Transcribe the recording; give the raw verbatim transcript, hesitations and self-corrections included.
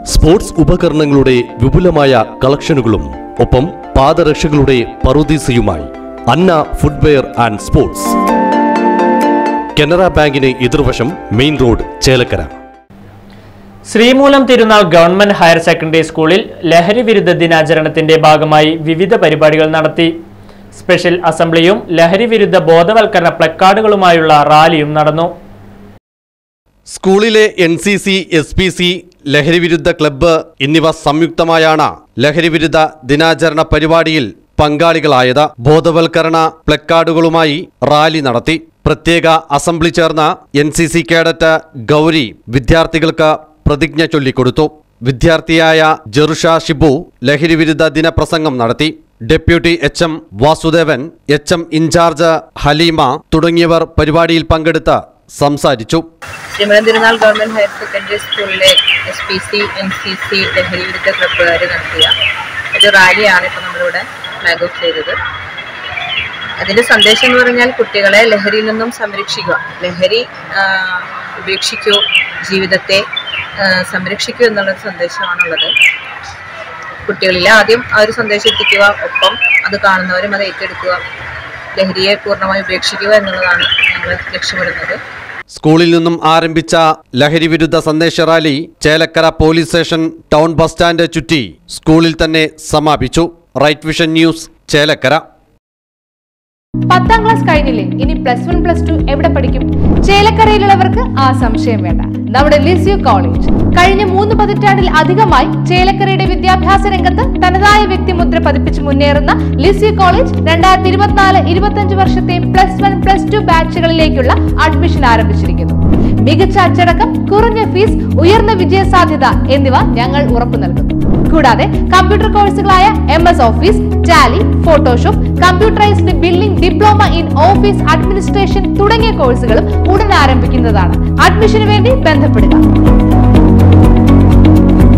Sports ഉപകരണങ്ങളുടെ വിപുലമായ കളക്ഷനുകളും ഒപ്പം പാദരക്ഷകളുടെ പറുദീസയുമായി Anna footwear and sports. Canara ബാങ്കിന് എതിർവശം main road, Chelakkara. Sreemoolam Thirunal government higher secondary സ്കൂളിൽ ലഹരി വിരുദ്ധ ദിനാചരണത്തിന്റെ ഭാഗമായി വിവിധ പരിപാടികൾ നടത്തി. സ്പെഷ്യൽ അസംബ്ലിയും ലഹരി വിരുദ്ധ ബോധവൽക്കരണ പ്ലക്കാർഡുകളുമായുള്ള റാലിയും നടന്നു. സ്കൂളിലെ N C C, S P C, ലഹരി വിരുദ്ധ ക്ലബ്ബ് എന്നിവ സംയുക്തമായാണ് ലഹരി വിരുദ്ധ ദിനാചരണ പരിപാടിയിൽ പങ്കാളികളായത്. ബോധവൽക്കരണ പ്ലക്കാർഡുകളുമായി റാലി നടത്തി. പ്രത്യേക അസംബ്ലി ചേർന്ന N C C cadet Gauri വിദ്യാർത്ഥികൾക്ക് പ്രതിജ്ഞ ചൊല്ലിക്കൊടുത്തു. വിദ്യാർത്ഥിയായ ജെറുഷ ഷിബു ലഹരി വിരുദ്ധ ദിനപ്രസംഗം നടത്തി. Deputy H M Vasudevan, H M in charge Haleema തുടങ്ങിയവർ പരിപാടിയിൽ പങ്കെടുത്ത് സംസാരിച്ചു. Sreemoolam Thirunal government higher secondary സ്കൂളിലെ S P C, N C C ലഹരി വിരുദ്ധ ക്ലബ്ബുകാർ നടത്തിയ ഒരു റാലിയാണ് ഇപ്പോൾ നമ്മളിവിടെ ഫ്ലാഗ് ഓഫ് ചെയ്തത്. അതിൻ്റെ സന്ദേശം എന്ന് പറഞ്ഞാൽ കുട്ടികളെ ലഹരിയിൽ നിന്നും സംരക്ഷിക്കുക, ലഹരി ഉപേക്ഷിക്കൂ, ജീവിതത്തെ സംരക്ഷിക്കൂ എന്നുള്ളൊരു സന്ദേശമാണുള്ളത്. കുട്ടികളിൽ ആദ്യം ആ ഒരു സന്ദേശം എത്തിക്കുക, ഒപ്പം അത് കാണുന്നവരും അത് ഏറ്റെടുക്കുക, ലഹരിയെ പൂർണ്ണമായി ഉപേക്ഷിക്കുക എന്നുള്ളതാണ് ഞങ്ങൾ ലക്ഷ്യമിടുന്നത്. സ്കൂളിൽ നിന്നും ആരംഭിച്ച ലഹരി വിരുദ്ധ സന്ദേശ rally Chelakkara police station, town bus stand ചുറ്റി സ്കൂളിൽ തന്നെ സമാപിച്ചു. Right vision news, Chelakkara. പത്താം ക്ലാസ് കഴിഞ്ഞില്ലേ, ഇനി പ്ലസ് വൺ പ്ലസ് ടു എവിടെ പഠിക്കും? ചേലക്കരയിലുള്ളവർക്ക് ആ സംശയം വേണ്ട. നമ്മുടെ ലിസ്യു കോളേജ് കഴിഞ്ഞ മൂന്ന് പതിറ്റാണ്ടിൽ അധികമായി ചേലക്കരയുടെ വിദ്യാഭ്യാസ രംഗത്ത് തനതായ വ്യക്തിമുദ്ര പതിപ്പിച്ച് മുന്നേറുന്ന ലിസ്യു കോളേജ് രണ്ടായിരത്തി ഇരുപത്തിനാല് ഇരുപത്തിയഞ്ച് വർഷത്തെ പ്ലസ് വൺ പ്ലസ് ടു ബാച്ചുകളിലേക്കുള്ള അഡ്മിഷൻ ആരംഭിച്ചിരിക്കുന്നു. മികച്ച അച്ചടക്കം, കുറഞ്ഞ ഫീസ്, ഉയർന്ന വിജയ സാധ്യത എന്നിവ ഞങ്ങൾ ഉറപ്പു നൽകുന്നു. കൂടാതെ കമ്പ്യൂട്ടർ കോഴ്സുകളായ M S office, Tally, Photoshop, computerised building, diploma in office administration തുടങ്ങിയ കോഴ്സുകളും ഉടൻ ആരംഭിക്കുന്നതാണ്. അഡ്മിഷന് വേണ്ടി ബന്ധപ്പെടുക.